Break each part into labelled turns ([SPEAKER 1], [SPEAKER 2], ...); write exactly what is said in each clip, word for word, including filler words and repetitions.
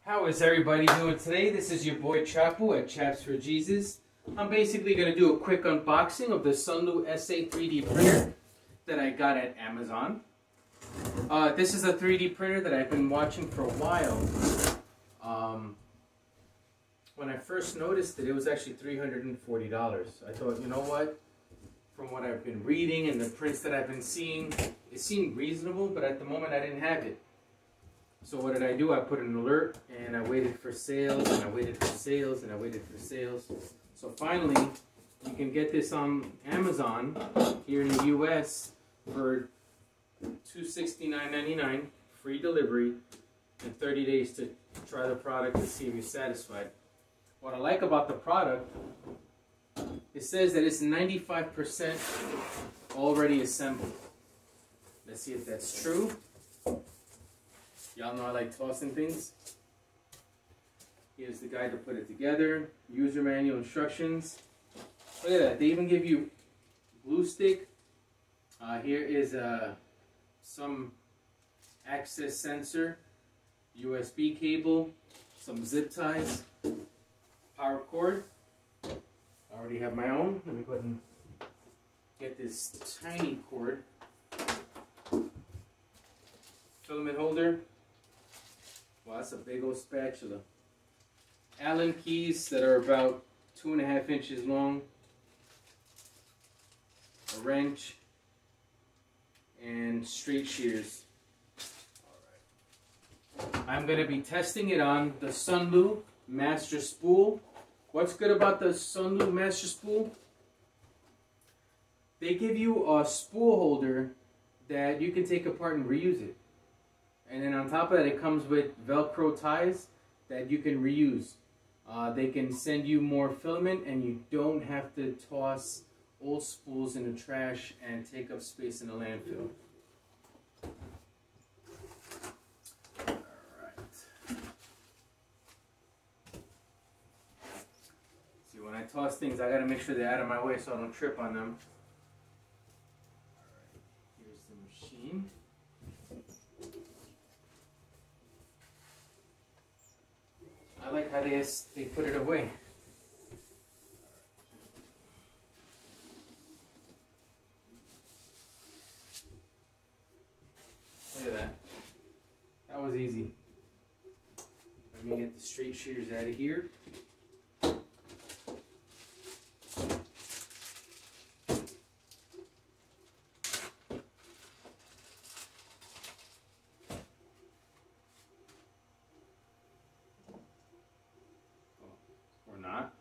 [SPEAKER 1] How is everybody doing today? This is your boy Chapu at Chaps for Jesus. I'm basically going to do a quick unboxing of the SunLu S eight three D printer that I got at Amazon. Uh, this is a three D printer that I've been watching for a while. Um, when I first noticed it, it was actually three hundred forty dollars. I thought, you know what? From what I've been reading and the prints that I've been seeing, it seemed reasonable, but at the moment I didn't have it. So what did I do? I put an alert and I waited for sales and I waited for sales and I waited for sales. So finally, you can get this on Amazon here in the U S for two hundred sixty-nine ninety-nine, free delivery, and thirty days to try the product and see if you're satisfied. What I like about the product, it says that it's ninety-five percent already assembled. Let's see if that's true. Y'all know I like tossing things. Here's the guide to put it together. User manual instructions. Look at that. They even give you glue stick. Uh, here is uh, some access sensor, U S B cable, some zip ties, power cord. I already have my own. Let me go ahead and get this tiny cord. Filament holder. Wow, that's a big old spatula. Allen keys that are about two and a half inches long. A wrench. And straight shears. Alright. I'm going to be testing it on the SunLu Master Spool. What's good about the SunLu Master Spool? They give you a spool holder that you can take apart and reuse it. And then on top of that, it comes with Velcro ties that you can reuse. Uh, they can send you more filament and you don't have to toss old spools in the trash and take up space in the landfill. Alright. See, when I toss things, I gotta make sure they're out of my way so I don't trip on them. Alright, here's the machine. I like how they, they put it away. Look at that. That was easy. Let me get the straight shears out of here. Or not.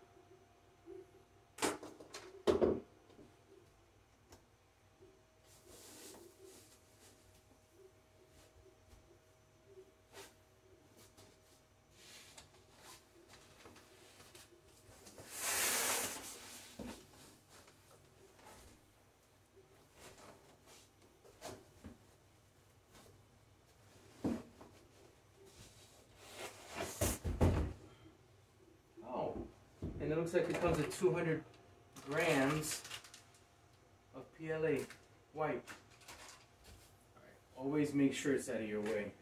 [SPEAKER 1] And it looks like it comes with two hundred grams of P L A white. All right, always make sure it's out of your way.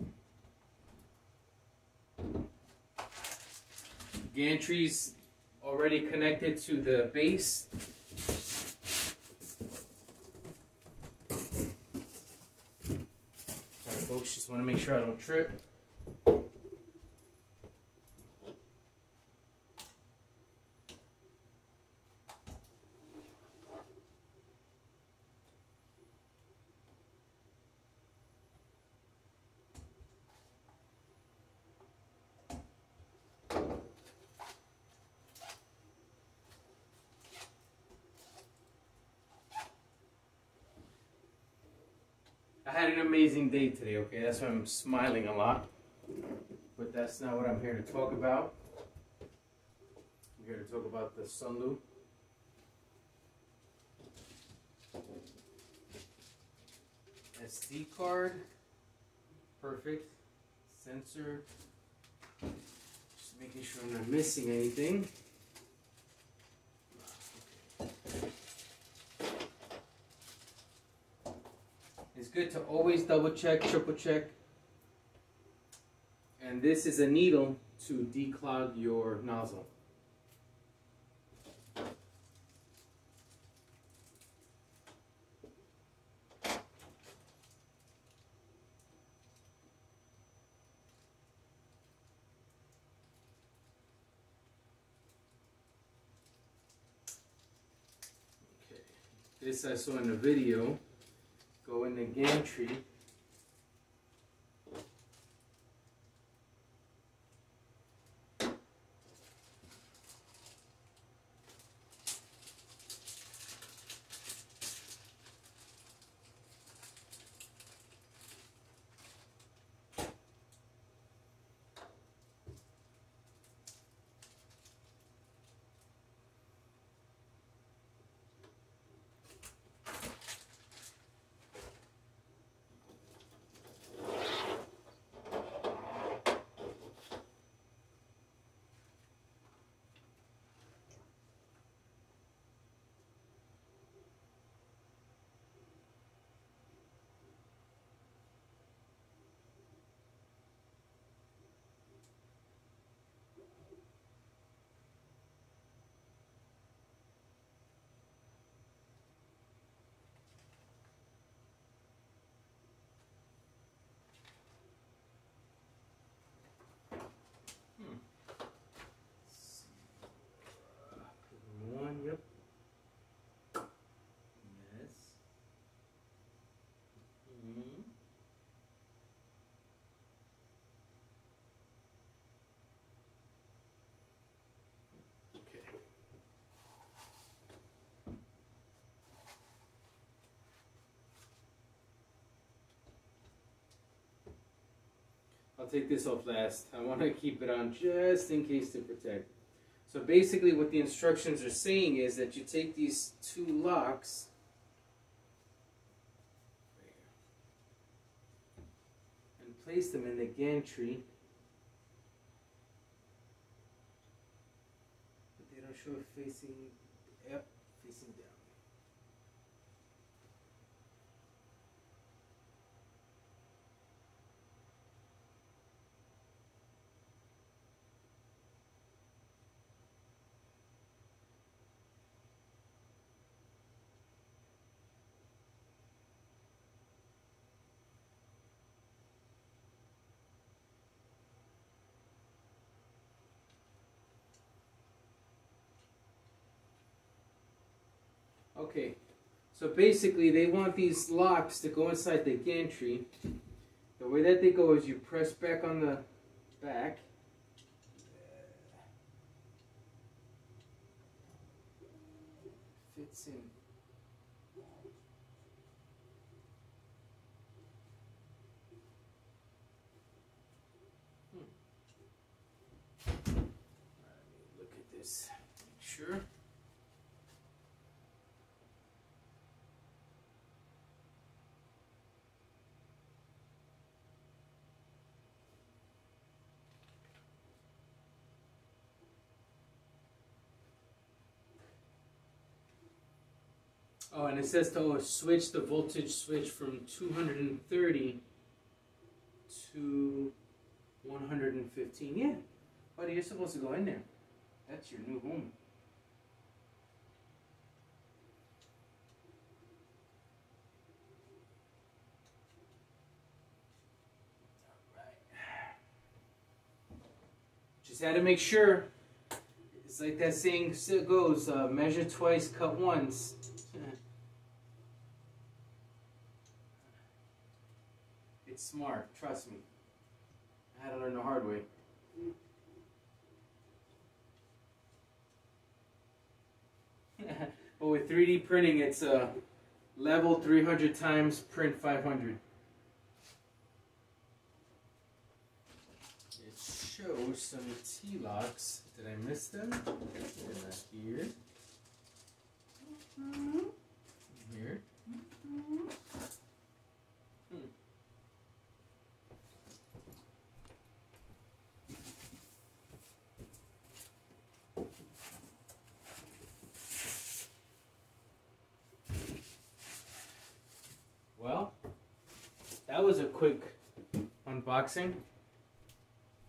[SPEAKER 1] Gantry's already connected to the base. Sorry folks, just want to make sure I don't trip. I had an amazing day today, okay? That's why I'm smiling a lot. But that's not what I'm here to talk about. I'm here to talk about the SunLu. S D card. Perfect. Sensor. Just making sure I'm not missing anything. It's good to always double check, triple check, And this is a needle to declog your nozzle. Okay. This I saw in a video. Go in the gantry. I'll take this off last. I want to keep it on just in case to protect. So basically what the instructions are saying is that you take these two locks and place them in the gantry. But they don't show it facing, yep, facing down. Okay, so basically they want these locks to go inside the gantry. The way that they go is you press back on the back. Fits in. Hmm. Let me look at this, make sure. Oh, and it says to oh, switch the voltage switch from two hundred thirty to one hundred fifteen. Yeah, buddy, you're supposed to go in there. That's your new home. All right. Just had to make sure. It's like that saying goes, uh, measure twice, cut once. It's smart, trust me. I had to learn the hard way. But with three D printing, it's uh, level three hundred times print five hundred. It shows some T-locks. Did I miss them? They're not here. Here. Hmm. Well, that was a quick unboxing.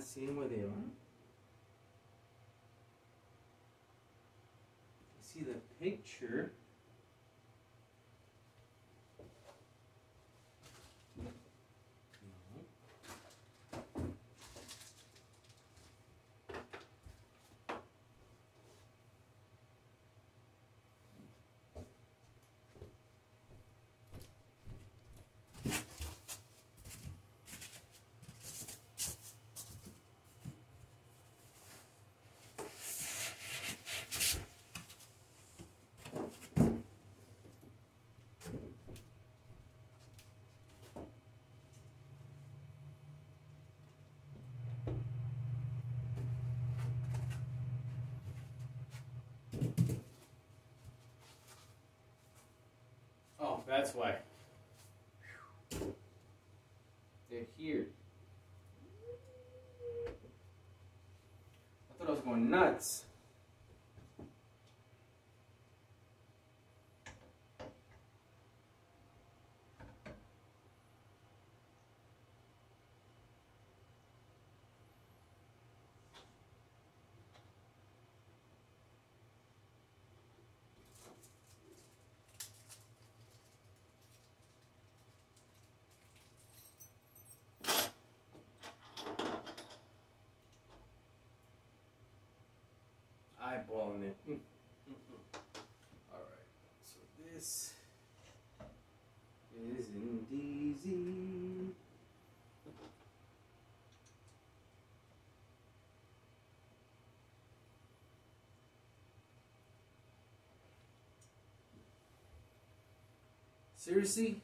[SPEAKER 1] not seeing where they are? I see the picture. Oh, that's why. They're here. I thought I was going nuts. Eyeballing it. Mm. Mm-mm. All right. So this isn't easy. Seriously?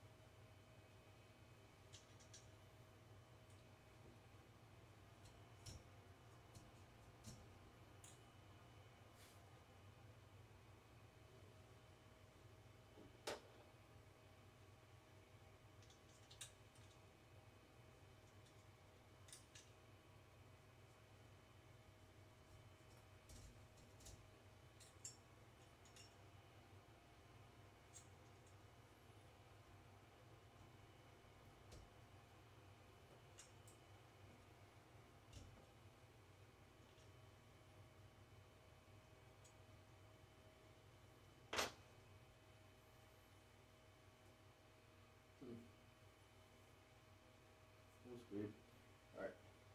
[SPEAKER 1] That's weird. All right.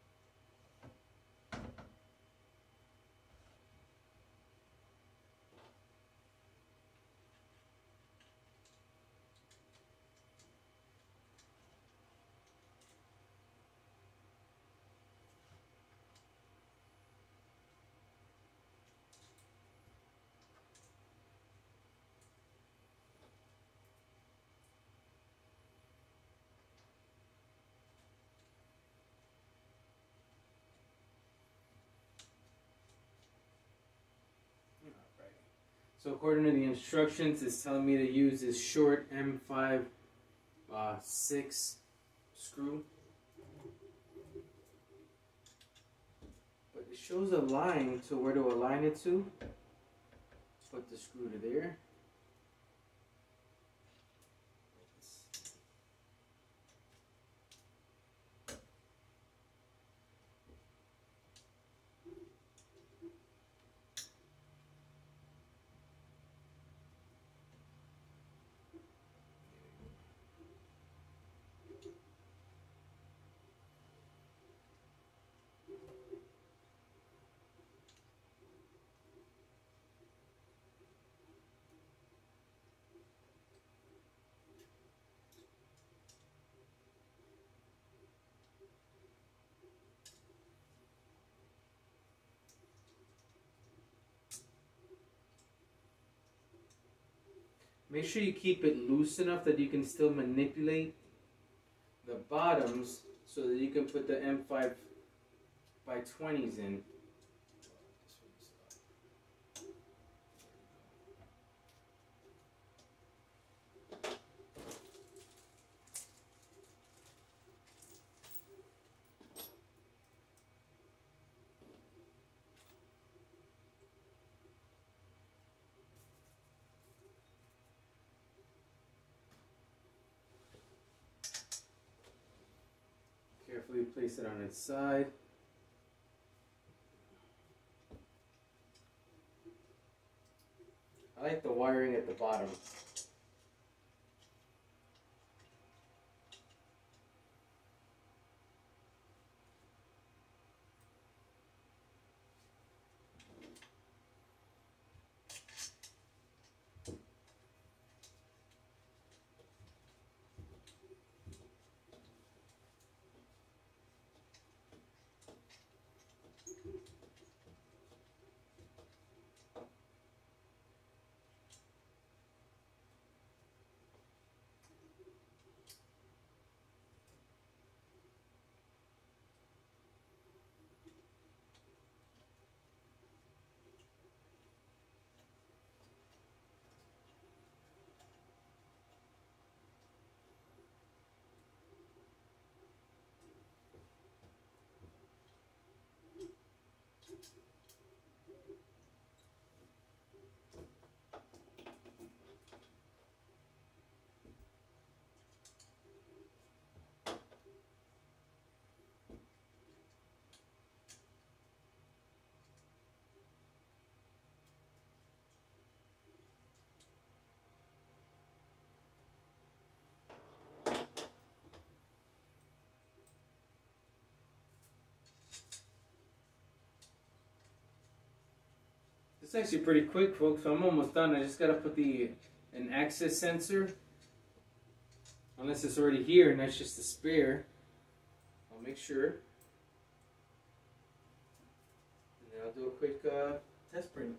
[SPEAKER 1] So according to the instructions, it's telling me to use this short M five uh, six screw. But it shows a line to where to align it to. Put the screw to there. Make sure you keep it loose enough that you can still manipulate the bottoms so that you can put the M five by twenties in. Carefully place it on its side. I like the wiring at the bottom. It's actually pretty quick, folks, so I'm almost done. I just gotta put the an access sensor, unless it's already here and that's just a spare. I'll make sure. And then I'll do a quick uh, test print.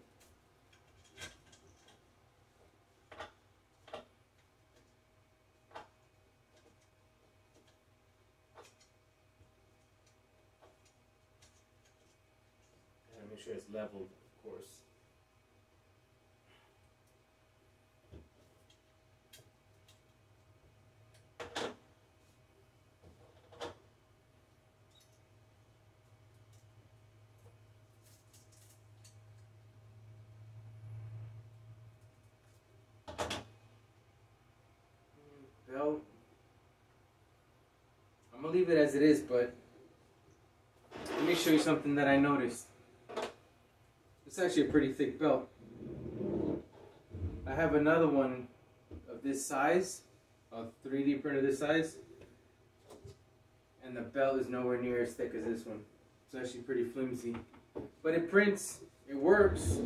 [SPEAKER 1] Gotta make sure it's leveled, of course. Belt. I'm gonna leave it as it is, but let me show you something that I noticed. It's actually a pretty thick belt. I have another one of this size, a three D printer this size, and the belt is nowhere near as thick as this one. It's actually pretty flimsy, but it prints, it works.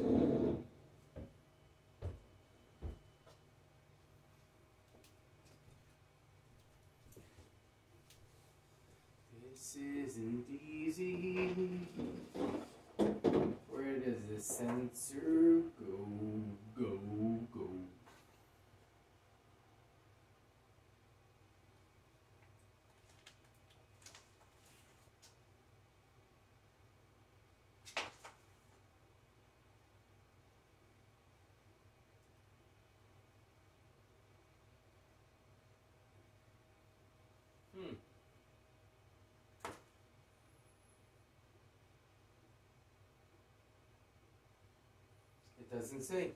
[SPEAKER 1] This isn't easy. Where does the sensor go? Go, go. Hmm. It doesn't say.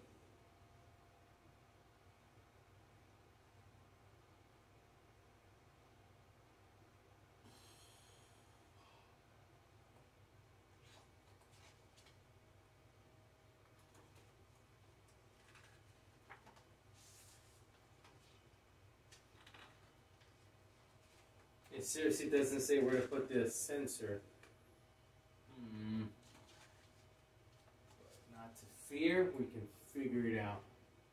[SPEAKER 1] It seriously doesn't say where to put the sensor. Hmm. But not to fear, we can figure it out.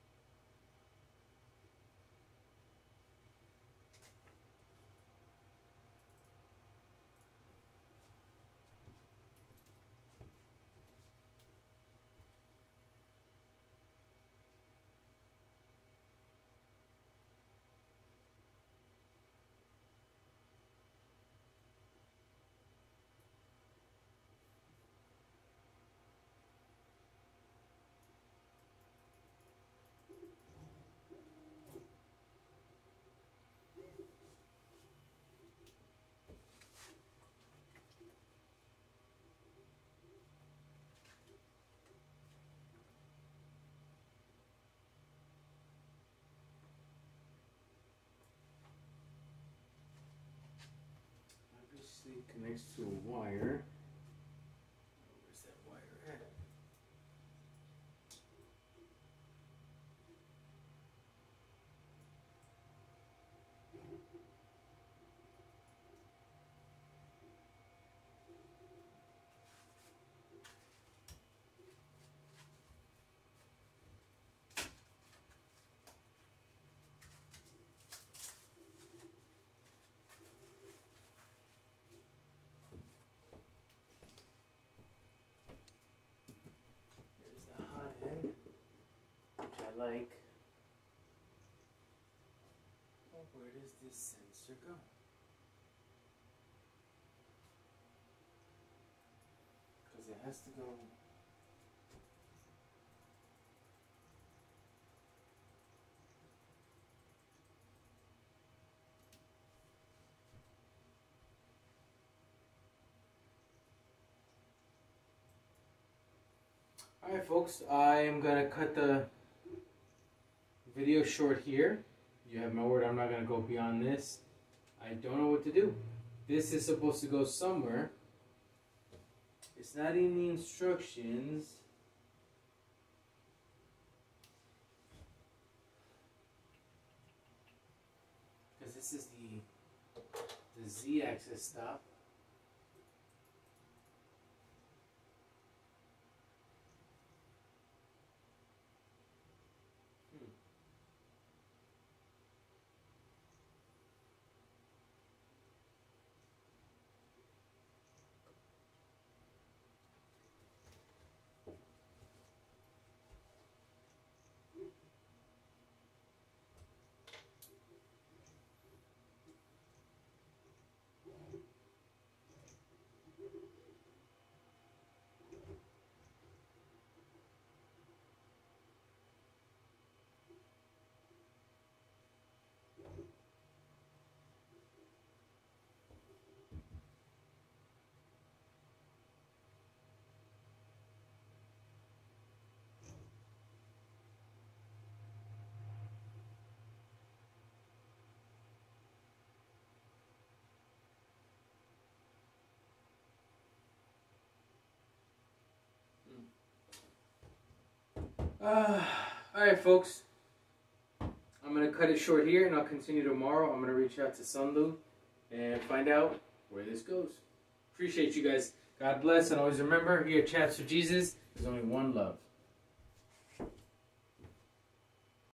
[SPEAKER 1] Obviously it connects to a wire. Where's that wire at? like. Oh, where does this sensor go? Because it has to go. Alright folks, I am going to cut the video short here. You have my word, I'm not going to go beyond this. I don't know what to do. This is supposed to go somewhere. It's not in the instructions. Because this is the, the Z-axis stop. Uh, Alright folks, I'm going to cut it short here and I'll continue tomorrow. I'm going to reach out to SunLu and find out where this goes. Appreciate you guys. God bless, and always remember, here at Chaps for Jesus, there's only one love.